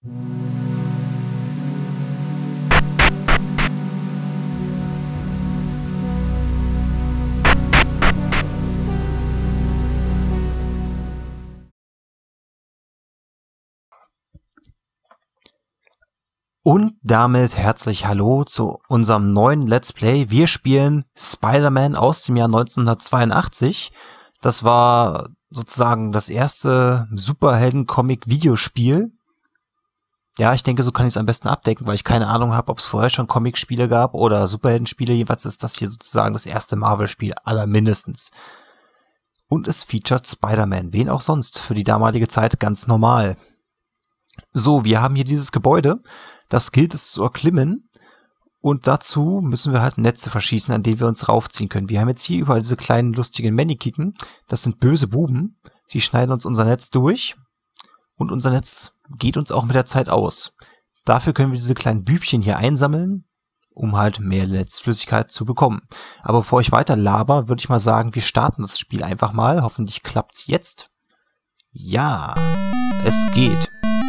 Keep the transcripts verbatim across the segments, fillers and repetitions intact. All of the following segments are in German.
Und damit herzlich Hallo zu unserem neuen Let's Play. Wir spielen Spider-Man aus dem Jahr neunzehnhundertzweiundachtzig. Das war sozusagen das erste Superhelden-Comic-Videospiel. Ja, ich denke, so kann ich es am besten abdecken, weil ich keine Ahnung habe, ob es vorher schon Comic-Spiele gab oder Superhelden-Spiele. Jedenfalls ist das hier sozusagen das erste Marvel-Spiel aller mindestens. Und es featuret Spider-Man. Wen auch sonst? Für die damalige Zeit ganz normal. So, wir haben hier dieses Gebäude. Das gilt es zu erklimmen und dazu müssen wir halt Netze verschießen, an denen wir uns raufziehen können. Wir haben jetzt hier überall diese kleinen lustigen Mannequin. Das sind böse Buben. Die schneiden uns unser Netz durch und unser Netz geht uns auch mit der Zeit aus. Dafür können wir diese kleinen Bübchen hier einsammeln, um halt mehr Netzflüssigkeit zu bekommen. Aber bevor ich weiter laber, würde ich mal sagen, wir starten das Spiel einfach mal. Hoffentlich klappt's jetzt. Ja, es geht.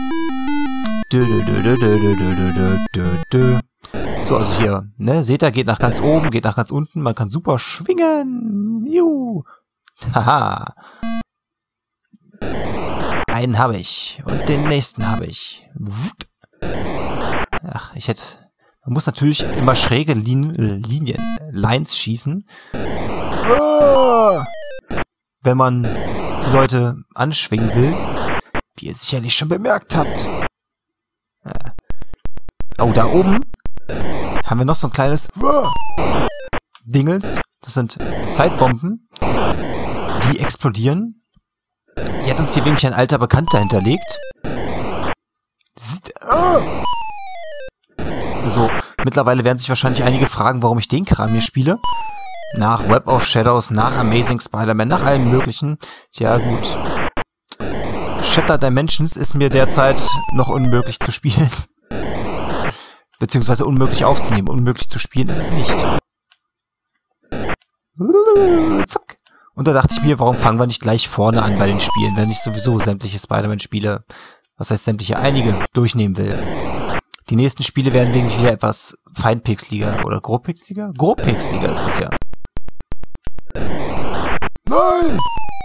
So, also hier, ne, seht ihr, geht nach ganz oben, geht nach ganz unten, man kann super schwingen. Juhu. Haha. Einen habe ich und den nächsten habe ich. Ach, ich hätte, man muss natürlich immer schräge Linien, Linien, Lines schießen, wenn man die Leute anschwingen will, wie ihr sicherlich schon bemerkt habt. Oh, da oben haben wir noch so ein kleines Dingels. Das sind Zeitbomben, die explodieren. Die hat uns hier wirklich ein alter Bekannter hinterlegt. So, mittlerweile werden sich wahrscheinlich einige fragen, warum ich den Kram hier spiele. Nach Web of Shadows, nach Amazing Spider-Man, nach allem möglichen. Ja gut. Shattered Dimensions ist mir derzeit noch unmöglich zu spielen. Beziehungsweise unmöglich aufzunehmen. Unmöglich zu spielen ist es nicht. Zack. Und da dachte ich mir, warum fangen wir nicht gleich vorne an bei den Spielen, wenn ich sowieso sämtliche Spider-Man-Spiele, was heißt sämtliche, einige, durchnehmen will. Die nächsten Spiele werden wirklich wieder etwas feinpixeliger oder grobpixeliger? Grobpixeliger ist das ja. Nein!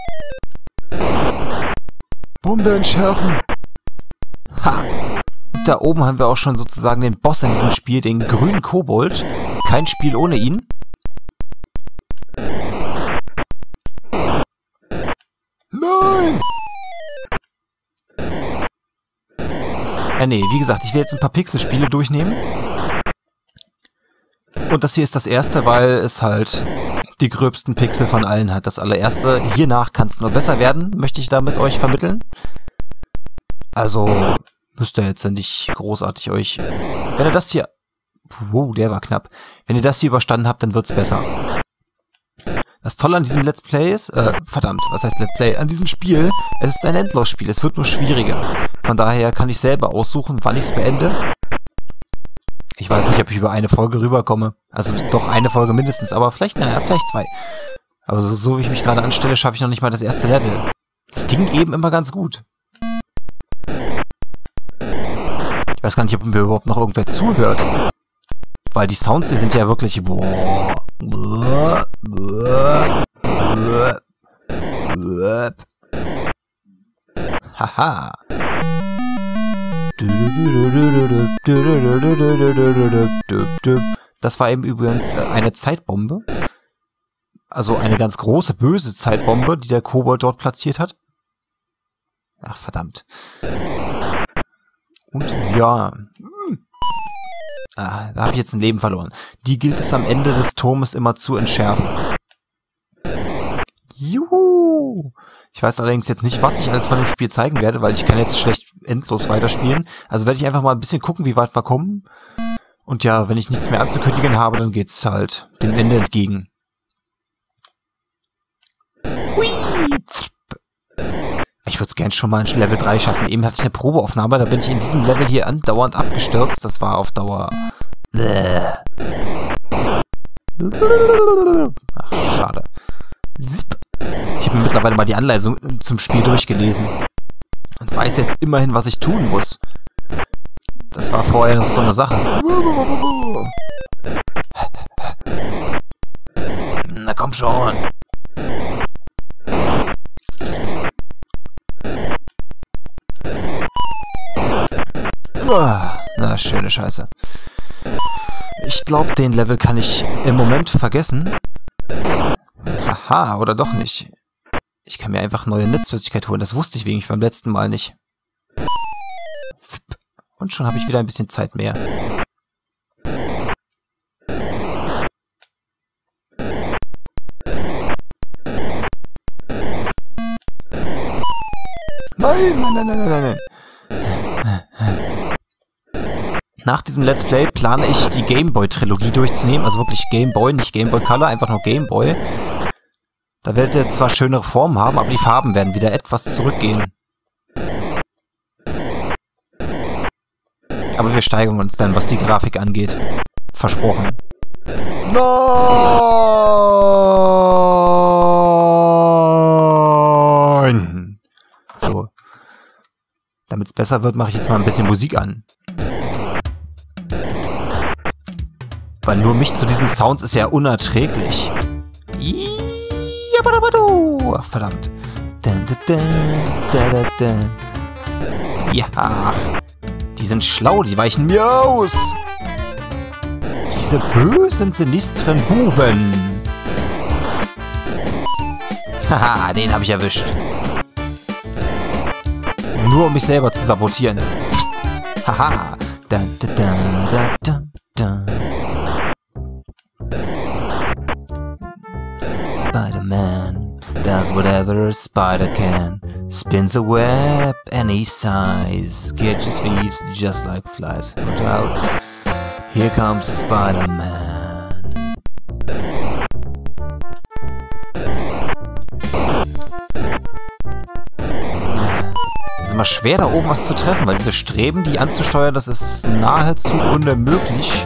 Bombe entschärfen! Ha! Und da oben haben wir auch schon sozusagen den Boss in diesem Spiel, den grünen Kobold. Kein Spiel ohne ihn. Nein! Ja, nee, wie gesagt, ich will jetzt ein paar Pixelspiele durchnehmen. Und das hier ist das erste, weil es halt die gröbsten Pixel von allen hat. Das allererste. Hiernach kann es nur besser werden, möchte ich damit euch vermitteln. Also müsst ihr jetzt nicht großartig euch... Wenn ihr das hier... Wow, der war knapp. Wenn ihr das hier überstanden habt, dann wird's besser. Das Tolle an diesem Let's Play ist... Äh, verdammt, was heißt Let's Play? An diesem Spiel, es ist ein Endlosspiel. Es wird nur schwieriger. Von daher kann ich selber aussuchen, wann ich es beende. Ich weiß nicht, ob ich über eine Folge rüberkomme. Also doch eine Folge mindestens, aber vielleicht, naja, vielleicht zwei. Aber so, so wie ich mich gerade anstelle, schaffe ich noch nicht mal das erste Level. Das ging eben immer ganz gut. Ich weiß gar nicht, ob mir überhaupt noch irgendwer zuhört. Weil die Sounds, die sind ja wirklich... Haha. Das war eben übrigens eine Zeitbombe. Also eine ganz große, böse Zeitbombe, die der Kobold dort platziert hat. Ach, verdammt. Und ja... Ah, da habe ich jetzt ein Leben verloren. Die gilt es am Ende des Turmes immer zu entschärfen. Juhu! Ich weiß allerdings jetzt nicht, was ich alles von dem Spiel zeigen werde, weil ich kann jetzt schlecht endlos weiterspielen. Also werde ich einfach mal ein bisschen gucken, wie weit wir kommen. Und ja, wenn ich nichts mehr anzukündigen habe, dann geht's halt dem Ende entgegen. Hui! Ich würde es gern schon mal in Level drei schaffen. Eben hatte ich eine Probeaufnahme, da bin ich in diesem Level hier andauernd abgestürzt. Das war auf Dauer... Ach, schade. Ich habe mir mittlerweile mal die Anleitung zum Spiel durchgelesen. Und weiß jetzt immerhin, was ich tun muss. Das war vorher noch so eine Sache. Na komm schon. Na, schöne Scheiße. Ich glaube, den Level kann ich im Moment vergessen. Haha, oder doch nicht. Ich kann mir einfach neue Netzflüssigkeit holen. Das wusste ich wegen beim letzten Mal nicht. Und schon habe ich wieder ein bisschen Zeit mehr. Nein, nein, nein, nein, nein, nein. Nach diesem Let's Play plane ich, die Game Boy-Trilogie durchzunehmen. Also wirklich Game Boy, nicht Game Boy Color, einfach nur Game Boy. Da werdet ihr zwar schönere Formen haben, aber die Farben werden wieder etwas zurückgehen. Aber wir steigern uns dann, was die Grafik angeht. Versprochen. Nein! So. Damit es besser wird, mache ich jetzt mal ein bisschen Musik an. Weil nur mich zu diesen Sounds ist ja unerträglich. Ach, verdammt. Ja. Die sind schlau, die weichen mir aus. Diese bösen, sinistren Buben. Haha, den habe ich erwischt. Nur um mich selber zu sabotieren. Haha. Da, da, da, da, da, da. Spider-Man does whatever a spider can. Spins a web any size. Catches thieves just like flies. Look out. Here comes Spider-Man. Es ist immer schwer, da oben was zu treffen, weil diese Streben, die anzusteuern, das ist nahezu unmöglich.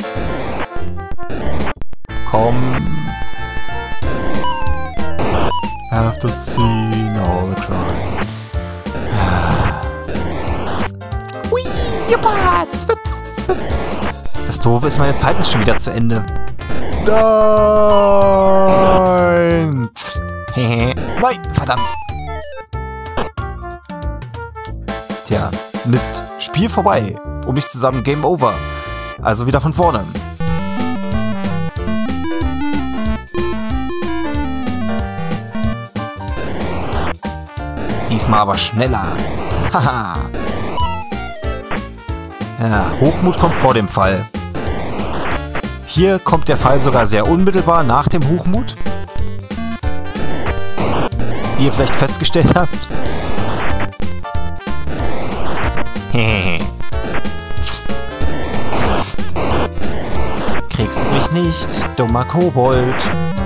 Komm. After seeing all the crime. Das Doofe ist, meine Zeit ist schon wieder zu Ende. Nein! Nein, verdammt! Tja, Mist. Spiel vorbei. Um nicht zusammen Game Over. Also wieder von vorne. Diesmal aber schneller. Haha. Ja, Hochmut kommt vor dem Fall. Hier kommt der Fall sogar sehr unmittelbar nach dem Hochmut. Wie ihr vielleicht festgestellt habt. Kriegst mich nicht, dummer Kobold.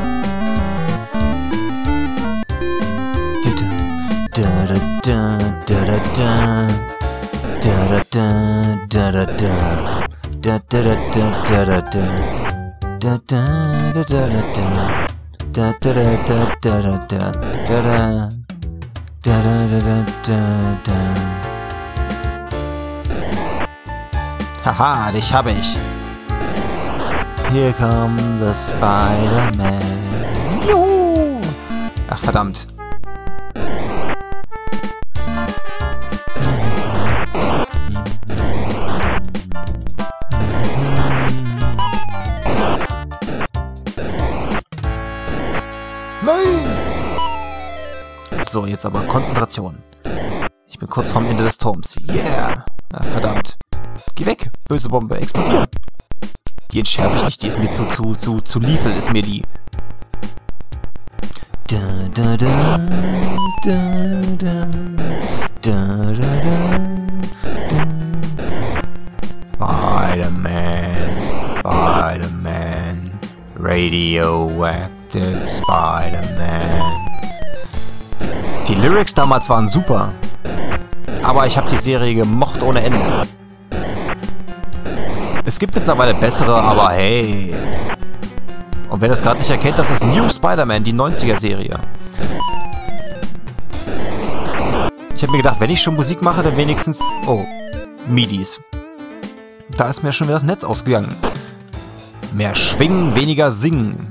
Haha, dich habe ich. Here come the Spider-Man. Juhu! Ach, verdammt. Nein! So, jetzt aber Konzentration. Ich bin kurz vorm Ende des Turms. Yeah! Ach, verdammt. Geh weg, böse Bombe, explodieren. Die entschärfe ich nicht, die ist mir zu, zu, zu, zu liefel, ist mir die. Da, da, da, da, da, da, da, da. Spider-Man, Spider-Man, Radioactive Spider-Man. Die Lyrics damals waren super. Aber ich habe die Serie gemocht ohne Ende. Es gibt mittlerweile bessere, aber hey. Und wer das gerade nicht erkennt, das ist New Spider-Man, die neunziger-Serie. Ich habe mir gedacht, wenn ich schon Musik mache, dann wenigstens... Oh, Midis. Da ist mir schon wieder das Netz ausgegangen. Mehr schwingen, weniger singen.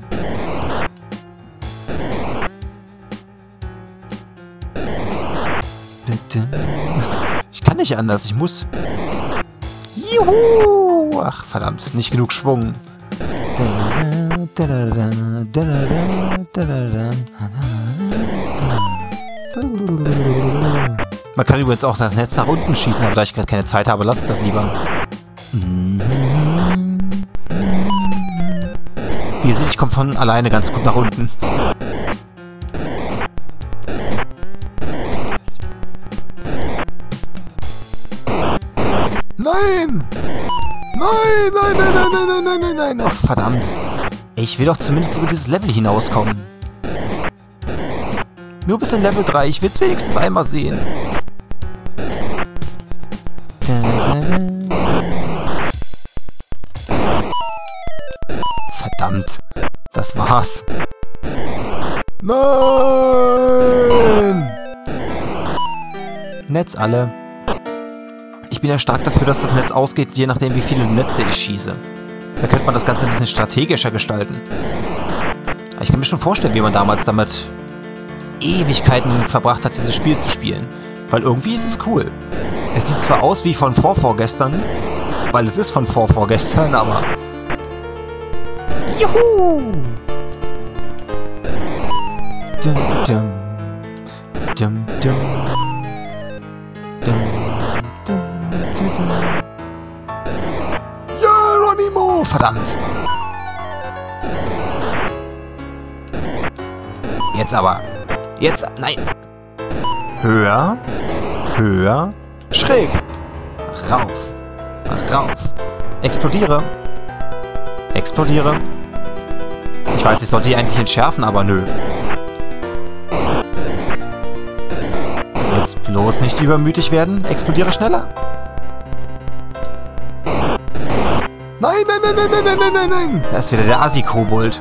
Ich kann nicht anders, ich muss. Juhu! Ach, verdammt, nicht genug Schwung. Man kann übrigens auch das Netz nach unten schießen, aber da ich gerade keine Zeit habe, lasse ich das lieber. Wie ihr seht, ich komme von alleine ganz gut nach unten. Nein! Nein, nein, nein, nein, nein, nein, nein, nein, nein. Ach, verdammt. Ich will doch zumindest über dieses Level hinauskommen. Nur bis in Level drei. Ich will es wenigstens einmal sehen. Verdammt. Das war's. Nein! Netz alle. Ich bin ja stark dafür, dass das Netz ausgeht, je nachdem, wie viele Netze ich schieße. Da könnte man das Ganze ein bisschen strategischer gestalten. Aber ich kann mir schon vorstellen, wie man damals damit Ewigkeiten verbracht hat, dieses Spiel zu spielen. Weil irgendwie ist es cool. Es sieht zwar aus wie von vorvorgestern, weil es ist von vorvorgestern, aber... Juhu! Dum, dum. Dum, dum. Dum, dum, dum, dum. Geronimo! Verdammt! Jetzt aber. Jetzt, nein. Höher. Höher. Schräg. Rauf. Rauf. Explodiere. Explodiere. Ich weiß, ich sollte die eigentlich entschärfen, aber nö. Jetzt bloß nicht übermütig werden. Explodiere schneller. Nein, nein, nein, nein, nein, nein, nein, nein, nein. Da ist wieder der Assi-Kobold.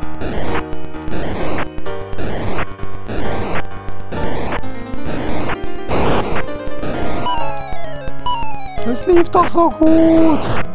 Es lief doch so gut.